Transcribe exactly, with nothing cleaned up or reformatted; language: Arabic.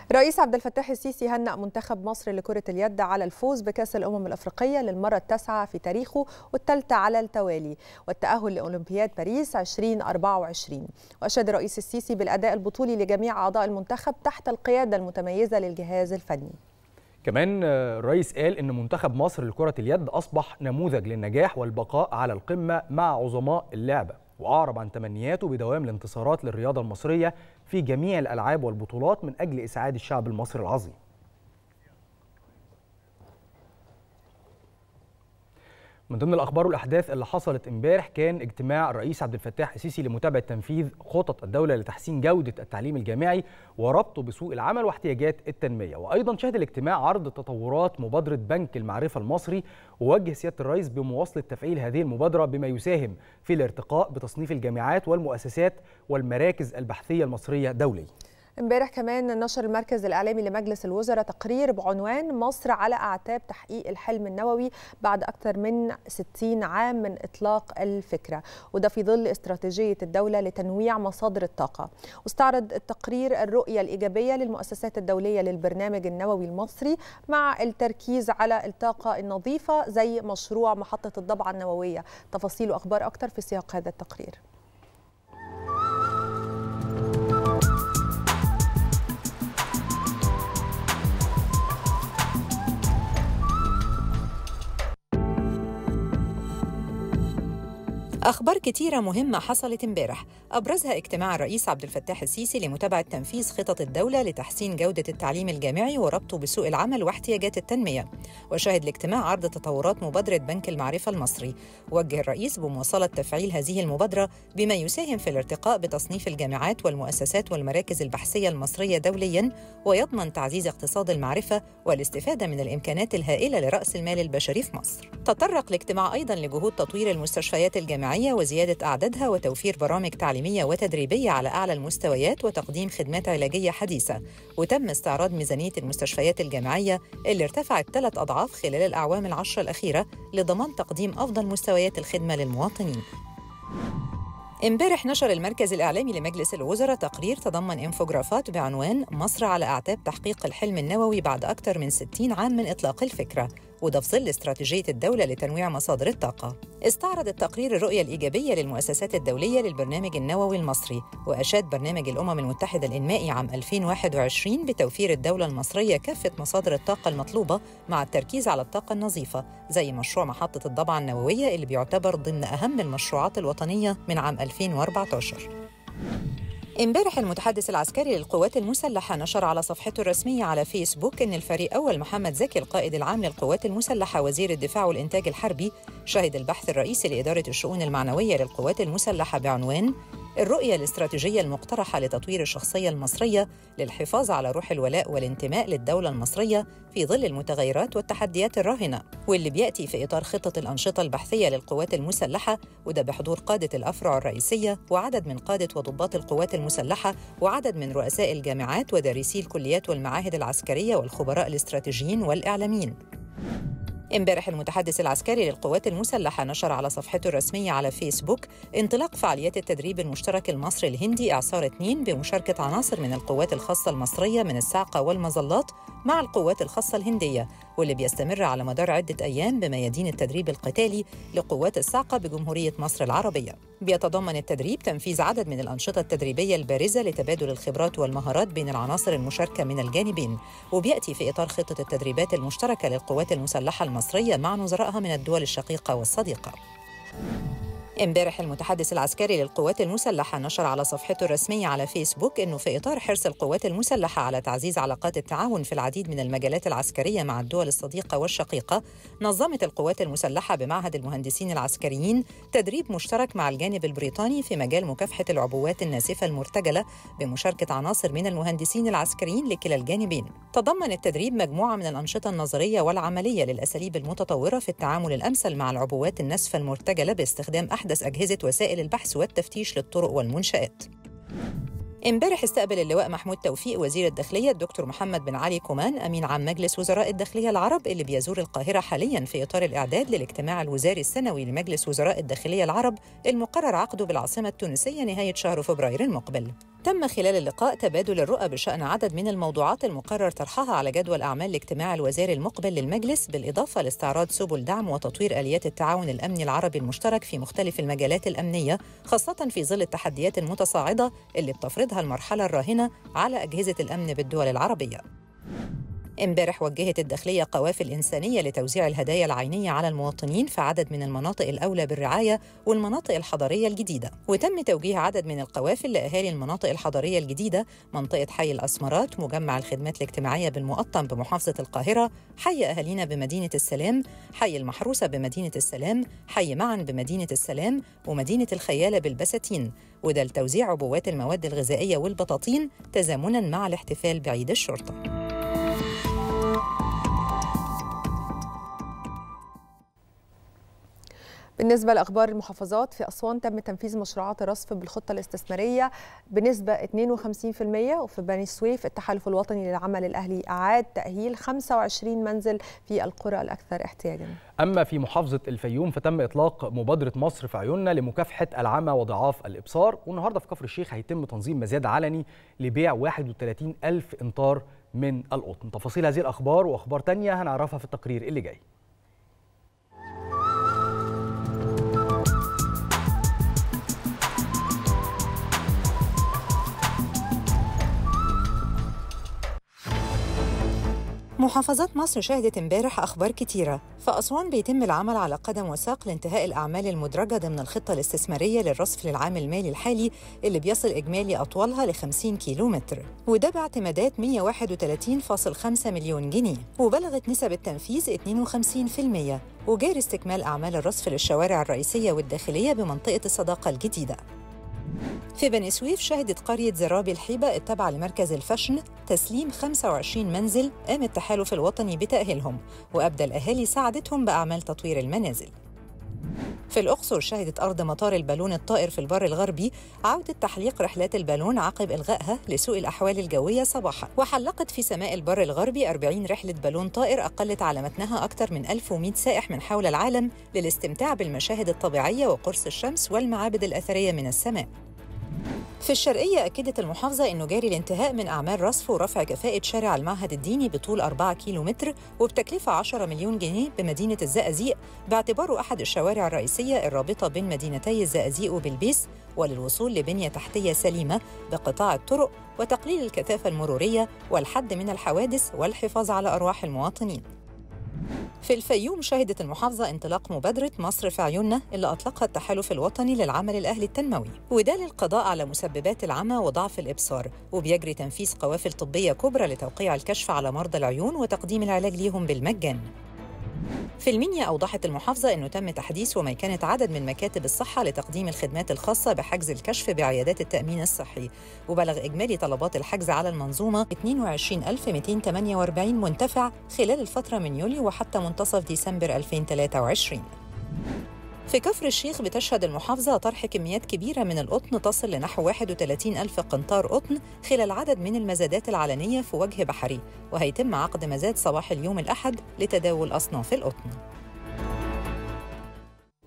الرئيس عبد الفتاح السيسي هنأ منتخب مصر لكرة اليد على الفوز بكأس الأمم الأفريقية للمرة التاسعة في تاريخه والثالثة على التوالي والتأهل لأولمبياد باريس ألفين وأربعة وعشرين. وأشاد الرئيس السيسي بالأداء البطولي لجميع أعضاء المنتخب تحت القيادة المتميزة للجهاز الفني. كمان الرئيس قال إن منتخب مصر لكرة اليد أصبح نموذج للنجاح والبقاء على القمة مع عظماء اللعبة، وأعرب عن تمنياته بدوام الانتصارات للرياضة المصرية في جميع الألعاب والبطولات من أجل إسعاد الشعب المصري العظيم. من ضمن الأخبار والأحداث اللي حصلت امبارح كان اجتماع الرئيس عبد الفتاح السيسي لمتابعة تنفيذ خطط الدولة لتحسين جودة التعليم الجامعي وربطه بسوق العمل واحتياجات التنمية. وأيضا شهد الاجتماع عرض تطورات مبادرة بنك المعرفة المصري، ووجه سيادة الرئيس بمواصلة تفعيل هذه المبادرة بما يساهم في الارتقاء بتصنيف الجامعات والمؤسسات والمراكز البحثية المصرية دوليا. امبارح كمان نشر المركز الإعلامي لمجلس الوزراء تقرير بعنوان مصر على أعتاب تحقيق الحلم النووي بعد أكثر من ستين عام من إطلاق الفكرة، وده في ظل استراتيجية الدولة لتنويع مصادر الطاقة. واستعرض التقرير الرؤية الإيجابية للمؤسسات الدولية للبرنامج النووي المصري مع التركيز على الطاقة النظيفة زي مشروع محطة الضبعة النووية. تفاصيل وأخبار أكثر في سياق هذا التقرير. أخبار كتيرة مهمة حصلت امبارح، أبرزها اجتماع الرئيس عبد الفتاح السيسي لمتابعة تنفيذ خطط الدولة لتحسين جودة التعليم الجامعي وربطه بسوق العمل واحتياجات التنمية. وشهد الاجتماع عرض تطورات مبادرة بنك المعرفة المصري، ووجه الرئيس بمواصلة تفعيل هذه المبادرة بما يساهم في الارتقاء بتصنيف الجامعات والمؤسسات والمراكز البحثية المصرية دولياً، ويضمن تعزيز اقتصاد المعرفة والاستفادة من الإمكانات الهائلة لرأس المال البشري في مصر. تطرق الاجتماع أيضاً لجهود تطوير المستشفيات الجامعية وزيادة أعدادها وتوفير برامج تعليمية وتدريبية على أعلى المستويات وتقديم خدمات علاجية حديثة. وتم استعراض ميزانية المستشفيات الجامعية اللي ارتفعت ثلاث أضعاف خلال الأعوام العشرة الأخيرة لضمان تقديم أفضل مستويات الخدمة للمواطنين. امبارح نشر المركز الإعلامي لمجلس الوزراء تقرير تضمن انفوجرافات بعنوان مصر على أعتاب تحقيق الحلم النووي بعد أكثر من ستين عام من إطلاق الفكرة، وده في ظل استراتيجية الدولة لتنويع مصادر الطاقة. استعرض التقرير الرؤية الإيجابية للمؤسسات الدولية للبرنامج النووي المصري، وأشاد برنامج الأمم المتحدة الإنمائي عام ألفين وواحد وعشرين بتوفير الدولة المصرية كافة مصادر الطاقة المطلوبة مع التركيز على الطاقة النظيفة زي مشروع محطة الضبعة النووية اللي بيعتبر ضمن أهم المشروعات الوطنية من عام ألفين وأربعة عشر. امبارح المتحدث العسكري للقوات المسلحة نشر على صفحته الرسمية على فيسبوك إن الفريق أول محمد زكي القائد العام للقوات المسلحة وزير الدفاع والإنتاج الحربي شهد البحث الرئيسي لإدارة الشؤون المعنوية للقوات المسلحة بعنوان الرؤية الاستراتيجية المقترحة لتطوير الشخصية المصرية للحفاظ على روح الولاء والانتماء للدولة المصرية في ظل المتغيرات والتحديات الراهنة، واللي بيأتي في إطار خطة الأنشطة البحثية للقوات المسلحة، وده بحضور قادة الأفرع الرئيسية وعدد من قادة وضباط القوات المسلحة وعدد من رؤساء الجامعات ودارسي الكليات والمعاهد العسكرية والخبراء الاستراتيجيين والإعلاميين. امبارح المتحدث العسكري للقوات المسلحة نشر على صفحته الرسمية على فيسبوك انطلاق فعاليات التدريب المشترك المصري الهندي إعصار اثنين بمشاركة عناصر من القوات الخاصة المصرية من الصاعقة والمظلات مع القوات الخاصة الهندية، واللي بيستمر على مدار عدة أيام بميادين التدريب القتالي لقوات الصاعقة بجمهورية مصر العربية. بيتضمن التدريب تنفيذ عدد من الأنشطة التدريبية البارزة لتبادل الخبرات والمهارات بين العناصر المشاركة من الجانبين، وبيأتي في إطار خطة التدريبات المشتركة للقوات المسلحة المصرية مع نظرائها من الدول الشقيقة والصديقة. امبارح المتحدث العسكري للقوات المسلحة نشر على صفحته الرسمية على فيسبوك إنه في إطار حرص القوات المسلحة على تعزيز علاقات التعاون في العديد من المجالات العسكرية مع الدول الصديقة والشقيقة، نظمت القوات المسلحة بمعهد المهندسين العسكريين تدريب مشترك مع الجانب البريطاني في مجال مكافحة العبوات الناسفة المرتجلة بمشاركة عناصر من المهندسين العسكريين لكلا الجانبين. تضمن التدريب مجموعة من الأنشطة النظرية والعملية للأساليب المتطورة في التعامل الأمثل مع العبوات الناسفة المرتجلة باستخدام أحدث أجهزة وسائل البحث والتفتيش للطرق والمنشآت. امبارح استقبل اللواء محمود توفيق وزير الداخلية الدكتور محمد بن علي كومان أمين عام مجلس وزراء الداخلية العرب اللي بيزور القاهرة حالياً في إطار الإعداد للاجتماع الوزاري السنوي لمجلس وزراء الداخلية العرب المقرر عقده بالعاصمة التونسية نهاية شهر فبراير المقبل. تم خلال اللقاء تبادل الرؤى بشأن عدد من الموضوعات المقرر طرحها على جدول أعمال الاجتماع الوزاري المقبل للمجلس، بالإضافة لاستعراض سبل دعم وتطوير آليات التعاون الأمني العربي المشترك في مختلف المجالات الأمنية، خاصة في ظل التحديات المتصاعدة اللي بتفرضها المرحلة الراهنة على أجهزة الأمن بالدول العربية. امبارح وجهت الداخلية قوافل إنسانية لتوزيع الهدايا العينية على المواطنين في عدد من المناطق الأولى بالرعاية والمناطق الحضرية الجديدة، وتم توجيه عدد من القوافل لأهالي المناطق الحضرية الجديدة، منطقة حي الأسمرات، مجمع الخدمات الاجتماعية بالمقطم بمحافظة القاهرة، حي أهالينا بمدينة السلام، حي المحروسة بمدينة السلام، حي معا بمدينة السلام، ومدينة الخيالة بالبساتين، وده لتوزيع عبوات المواد الغذائية والبطاطين تزامناً مع الاحتفال بعيد الشرطة. بالنسبة لأخبار المحافظات، في أسوان تم تنفيذ مشروعات الرصف بالخطة الاستثمارية بنسبة اثنين وخمسين بالمئة، وفي بني سويف التحالف الوطني للعمل الأهلي أعاد تأهيل خمسة وعشرين منزل في القرى الأكثر احتياجاً. أما في محافظة الفيوم فتم إطلاق مبادرة مصر في عيوننا لمكافحة العمى وضعاف الإبصار، والنهاردة في كفر الشيخ هيتم تنظيم مزاد علني لبيع واحد وثلاثين ألف إمتار من القطن. تفاصيل هذه الأخبار وأخبار تانية هنعرفها في التقرير اللي جاي. محافظات مصر شهدت امبارح أخبار كتيرة. فأسوان بيتم العمل على قدم وساق لانتهاء الأعمال المدرجة ضمن الخطة الاستثمارية للرصف للعام المالي الحالي اللي بيصل إجمالي أطوالها ل خمسين كيلو متر، وده باعتمادات مئة وواحد وثلاثين فاصلة خمسة مليون جنيه، وبلغت نسب التنفيذ اثنين وخمسين بالمئة، وجاري استكمال أعمال الرصف للشوارع الرئيسية والداخلية بمنطقة الصداقة الجديدة. في بني سويف شهدت قرية زرابي الحيبة التابعة لمركز الفشن تسليم خمسة وعشرين منزل قام التحالف الوطني بتأهيلهم، وأبدى الأهالي ساعدتهم بأعمال تطوير المنازل. في الأقصر شهدت أرض مطار البالون الطائر في البر الغربي عودة تحليق رحلات البالون عقب إلغائها لسوء الأحوال الجوية صباحا، وحلقت في سماء البر الغربي أربعين رحلة بالون طائر أقلت على متنها أكثر من ألف ومئة سائح من حول العالم للاستمتاع بالمشاهد الطبيعية وقرص الشمس والمعابد الأثرية من السماء. في الشرقية أكدت المحافظة أنه جاري الانتهاء من أعمال رصف ورفع كفاءة شارع المعهد الديني بطول أربعة كيلو متر وبتكلفة عشرة مليون جنيه بمدينة الزقازيق، باعتباره أحد الشوارع الرئيسية الرابطة بين مدينتي الزقازيق وبلبيس، وللوصول لبنية تحتية سليمة بقطاع الطرق وتقليل الكثافة المرورية والحد من الحوادث والحفاظ على أرواح المواطنين. في الفيوم شهدت المحافظة انطلاق مبادرة مصر في عيوننا اللي أطلقها التحالف الوطني للعمل الأهلي التنموي، وده للقضاء على مسببات العمى وضعف الإبصار، وبيجري تنفيذ قوافل طبية كبرى لتوقيع الكشف على مرضى العيون وتقديم العلاج ليهم بالمجان. في المنيا أوضحت المحافظة أنه تم تحديث وميكنة عدد من مكاتب الصحة لتقديم الخدمات الخاصة بحجز الكشف بعيادات التأمين الصحي، وبلغ إجمالي طلبات الحجز على المنظومة اثنين وعشرين ألف ومئتين وثمانية وأربعين منتفع خلال الفترة من يوليو وحتى منتصف ديسمبر ألفين وثلاثة وعشرين. في كفر الشيخ بتشهد المحافظة طرح كميات كبيرة من القطن تصل لنحو واحد وثلاثين ألف قنطار قطن خلال عدد من المزادات العلنية في وجه بحري، وهيتم عقد مزاد صباح اليوم الأحد لتداول أصناف القطن.